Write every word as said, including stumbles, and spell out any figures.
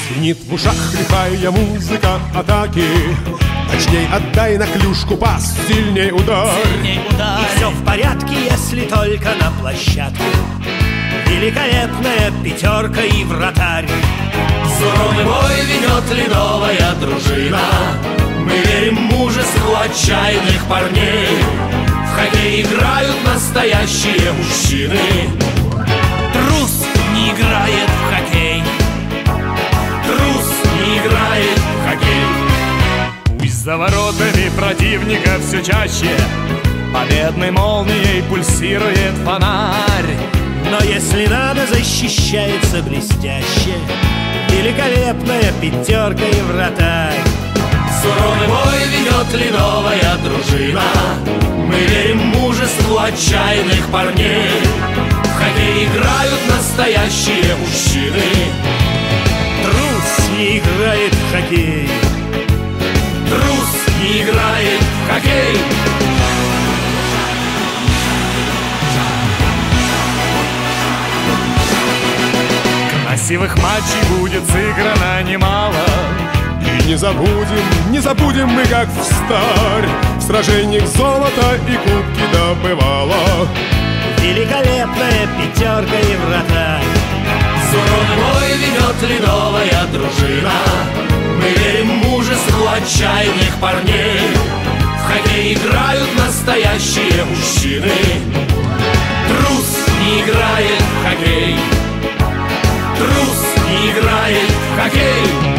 Звенит в ушах лихая музыка атаки. Точней отдай на клюшку пас, сильней удар. Сильней удар. И все в порядке, если только на площадке великолепная пятерка и вратарь. Суровый бой ведет ледовая дружина. Мы верим мужеству отчаянных парней. В хоккей играют настоящие мужчины. Трус не играет в хоккей. Трус не играет в хоккей. Пусть за воротами противника все чаще победной молнией пульсирует фонарь. Но если надо, защищается блестяще великолепная пятерка и вратарь. Суровый бой ведет ледовая дружина. Мы верим мужеству отчаянных парней. В хоккей играют настоящие мужчины. Трус не играет в хоккей. Трус не играет в хоккей. Красивых матчей будет сыграно немало. И не забудем, не забудем мы, как встарь в сражениях золото и кубки добывала великолепная пятерка и вратарь. Суровый бой ведет ледовая дружина. Мы верим мужеству отчаянных парней. В хоккей играют настоящие мужчины. Трус не играет в хоккей. Трус не играет в хоккей.